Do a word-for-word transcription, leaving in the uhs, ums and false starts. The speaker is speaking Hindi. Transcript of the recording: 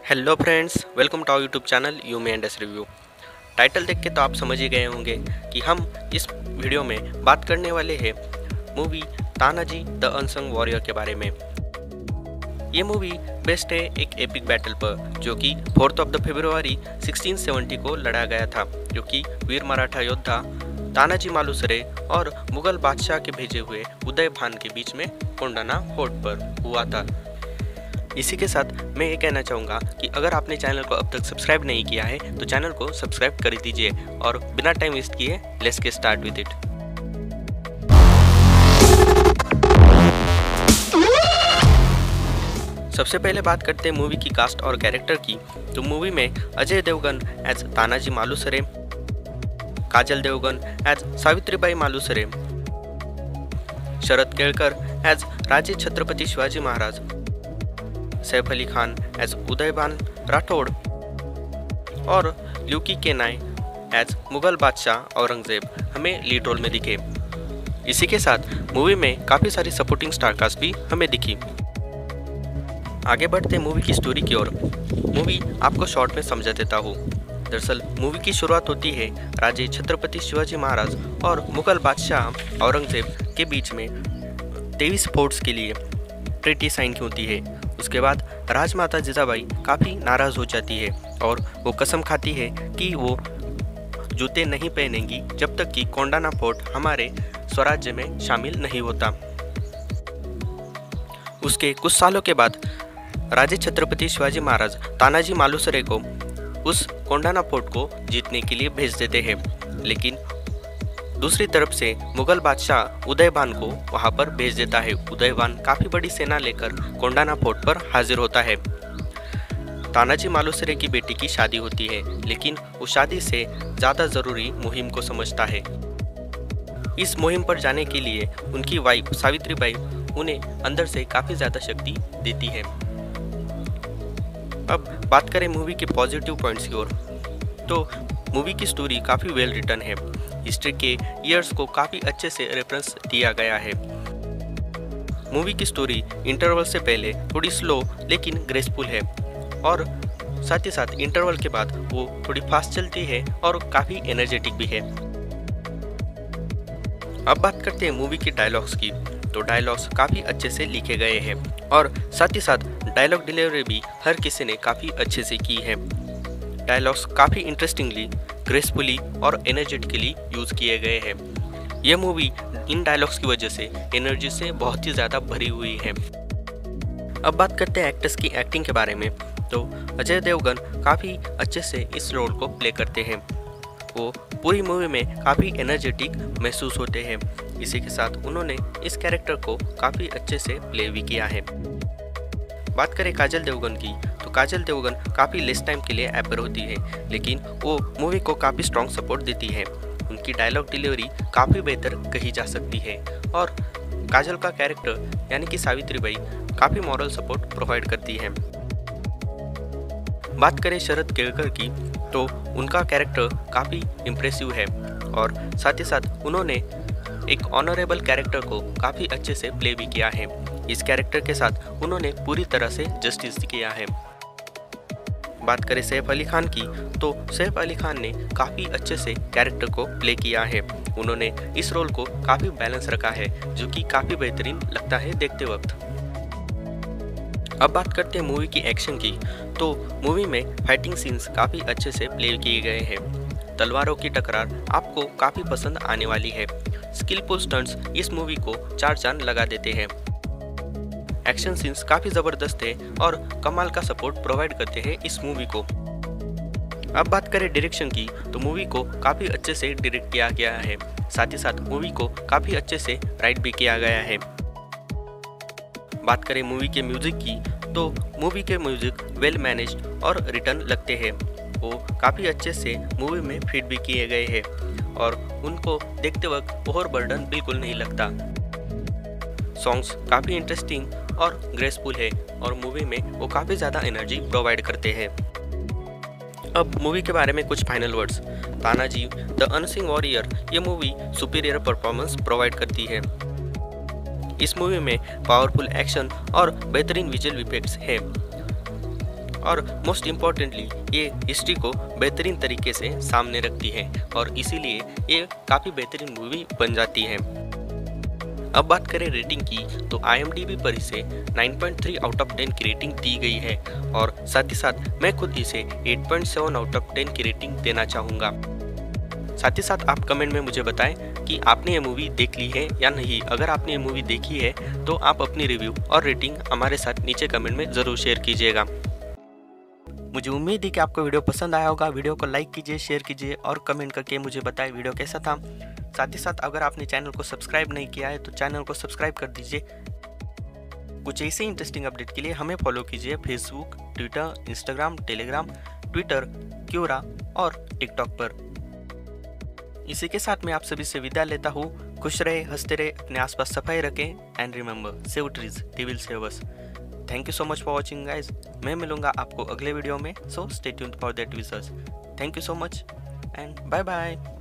Hello friends, welcome to our YouTube channel U May and S review. Title देख के तो आप समझ ही गए होंगे कि हम इस वीडियो में बात करने वाले हैं movie Tanaji the unsung warrior के बारे में। ये मूवी बेस्ड है एक एपिक बैटल पर जो कि fourth of the February sixteen seventy को लड़ा गया था, जो कि वीर मराठा योद्धा तानाजी मालुसरे और मुगल बादशाह के भेजे हुए उदय भान के बीच में कोंडाना फोर्ट पर हुआ था। इसी के साथ मैं ये कहना चाहूँगा कि अगर आपने चैनल को अब तक सब्सक्राइब नहीं किया है तो चैनल को सब्सक्राइब कर दीजिए और बिना टाइम वेस्ट किए let's get start with it. सबसे पहले बात करते हैं मूवी की कास्ट और कैरेक्टर की। तो मूवी में Ajay Devgan as Tanaji Malusare, Kajol Devgan as Savitribai Malusare, Sharad Kelkar as Raje Chhatrapati Shivaji Maharaj, Saif Ali Khan as Udaybhan Rathore और ल्यूकी केनाई एज मुगल बादशाह औरंगजेब हमें लीड रोल में दिखे। इसी के साथ मूवी में काफ़ी सारी सपोर्टिंग स्टार कास्ट भी हमें दिखी। आगे बढ़ते मूवी की स्टोरी की ओर। मूवी आपको शॉर्ट में समझा देता हूँ। दरअसल मूवी की शुरुआत होती है राजे छत्रपति शिवाजी महाराज और मुगल बादशाह औरंगजेब के बीच में तेईस फोर्ट्स के लिए ट्रीटी साइन होती है। उसके बाद राजमाता जिजाबाई काफ़ी नाराज़ हो जाती है और वो कसम खाती है कि वो जूते नहीं पहनेंगी जब तक कि कोंडाना फोर्ट हमारे स्वराज्य में शामिल नहीं होता। उसके कुछ सालों के बाद राजे छत्रपति शिवाजी महाराज तानाजी मालुसरे को उस कोंडाना फोर्ट को जीतने के लिए भेज देते हैं, लेकिन दूसरी तरफ से मुगल बादशाह उदयभान को वहां पर भेज देता है। उदयभान काफ़ी बड़ी सेना लेकर कोंडाना फोर्ट पर हाजिर होता है। तानाजी मालुसरे की बेटी की शादी होती है, लेकिन वो शादी से ज़्यादा ज़रूरी मुहिम को समझता है। इस मुहिम पर जाने के लिए उनकी वाइफ सावित्रीबाई उन्हें अंदर से काफ़ी ज़्यादा शक्ति देती है। अब बात करें मूवी के पॉजिटिव पॉइंट्स की ओर, तो मूवी की स्टोरी काफ़ी वेल रिटन है। हिस्ट्री के ईयर्स को काफ़ी अच्छे से रेफरेंस दिया गया है। मूवी की स्टोरी इंटरवल से पहले थोड़ी स्लो लेकिन ग्रेसफुल है और साथ ही साथ इंटरवल के बाद वो थोड़ी फास्ट चलती है और काफ़ी एनर्जेटिक भी है। अब बात करते हैं मूवी की डायलॉग्स की। तो डायलॉग्स काफ़ी अच्छे से लिखे गए हैं और साथ ही साथ डायलॉग डिलीवरी भी हर किसी ने काफ़ी अच्छे से की है। डायलॉग्स काफ़ी इंटरेस्टिंगली, ग्रेसफुली और एनर्जेटिकली यूज़ किए गए हैं। यह मूवी इन डायलॉग्स की वजह से एनर्जी से बहुत ही ज़्यादा भरी हुई है। अब बात करते हैं एक्टर्स की एक्टिंग के बारे में। तो अजय देवगन काफ़ी अच्छे से इस रोल को प्ले करते हैं। वो पूरी मूवी में काफ़ी एनर्जेटिक महसूस होते हैं। इसी के साथ उन्होंने इस कैरेक्टर को काफ़ी अच्छे से प्ले भी किया है। बात करें काजल देवगन की, तो काजल देवगन काफ़ी लेस टाइम के लिए अपीयर होती है, लेकिन वो मूवी को काफ़ी स्ट्रॉन्ग सपोर्ट देती है। उनकी डायलॉग डिलीवरी काफ़ी बेहतर कही जा सकती है और काजल का कैरेक्टर यानी कि सावित्रीबाई काफ़ी मॉरल सपोर्ट प्रोवाइड करती है। बात करें शरद केळकर की, तो उनका कैरेक्टर काफ़ी इम्प्रेसिव है और साथ ही साथ उन्होंने एक ऑनरेबल कैरेक्टर को काफ़ी अच्छे से प्ले भी किया है। इस कैरेक्टर के साथ उन्होंने पूरी तरह से जस्टिस किया है। बात करें सैफ अली खान की, तो सैफ अली खान ने काफ़ी अच्छे से कैरेक्टर को प्ले किया है। उन्होंने इस रोल को काफ़ी बैलेंस रखा है, जो कि काफ़ी बेहतरीन लगता है देखते वक्त। अब बात करते हैं मूवी की एक्शन की, तो मूवी में फाइटिंग सीन्स काफ़ी अच्छे से प्ले किए गए हैं। तलवारों की टकरार आपको काफ़ी पसंद आने वाली है। स्किलफुल स्टंट्स इस मूवी को चार चांद लगा देते हैं। एक्शन सीन्स काफ़ी ज़बरदस्त है और कमाल का सपोर्ट प्रोवाइड करते हैं इस मूवी को। अब बात करें डायरेक्शन की, तो मूवी को काफ़ी अच्छे से डायरेक्ट किया गया है। साथ ही साथ मूवी को काफ़ी अच्छे से राइट भी किया गया है। बात करें मूवी के म्यूज़िक की, तो मूवी के म्यूज़िक वेल मैनेज्ड और रिटर्न लगते हैं। वो काफ़ी अच्छे से मूवी में फिट भी किए गए हैं और उनको देखते वक्त ओवर बर्डन बिल्कुल नहीं लगता। सॉन्ग्स काफ़ी इंटरेस्टिंग और ग्रेसफुल है और मूवी में वो काफ़ी ज़्यादा एनर्जी प्रोवाइड करते हैं। अब मूवी के बारे में कुछ final words. Tanaji the unsung warrior ये मूवी सुपीरियर परफॉर्मेंस प्रोवाइड करती है। इस मूवी में पावरफुल एक्शन और बेहतरीन विजुअल इफेक्ट्स है और मोस्ट इम्पॉर्टेंटली ये हिस्ट्री को बेहतरीन तरीके से सामने रखती है और इसीलिए ये काफ़ी बेहतरीन मूवी बन जाती है। अब बात करें रेटिंग की तो आई एम डी बी पर इसे nine point three out of ten की रेटिंग दी गई है और साथ ही साथ मैं खुद इसे eight point seven out of ten की रेटिंग देना चाहूँगा। साथ ही साथ आप कमेंट में मुझे बताएं कि आपने ये मूवी देख ली है या नहीं। अगर आपने ये मूवी देखी है तो आप अपनी रिव्यू और रेटिंग हमारे साथ नीचे कमेंट में ज़रूर शेयर कीजिएगा। मुझे उम्मीद है कि आपको वीडियो पसंद आया होगा। वीडियो को लाइक कीजिए, शेयर कीजिए और कमेंट करके मुझे बताएं वीडियो कैसा था। साथ ही साथ अगर आपने चैनल को सब्सक्राइब नहीं किया है तो चैनल को सब्सक्राइब कर दीजिए। कुछ ऐसे इंटरेस्टिंग अपडेट के लिए हमें फॉलो कीजिए Facebook, Twitter, Instagram, Telegram, Twitter, Quora और टिकटॉक पर। इसी के साथ मैं आप सभी से विदा लेता हूँ। खुश रहे, हंसते रहे, अपने आसपास सफाई रखें and remember save trees they will save us. Thank you so much for watching guys. मैं मिलूंगा आपको अगले वीडियो में, so stay tuned for that viewers. Thank you so much and bye bye.